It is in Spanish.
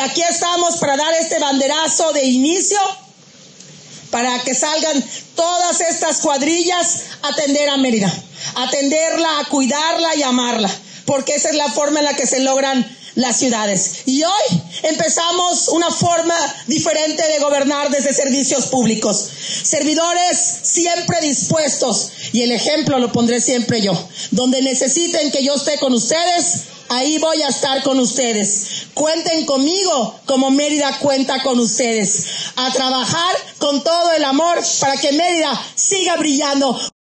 Aquí estamos para dar este banderazo de inicio, para que salgan todas estas cuadrillas a atender a Mérida, a atenderla, a cuidarla y amarla, porque esa es la forma en la que se logran las ciudades. Y hoy empezamos una forma diferente de gobernar desde servicios públicos. Servidores siempre dispuestos, y el ejemplo lo pondré siempre yo. Donde necesiten que yo esté con ustedes, ahí voy a estar con ustedes. Cuenten conmigo como Mérida cuenta con ustedes. A trabajar con todo el amor para que Mérida siga brillando.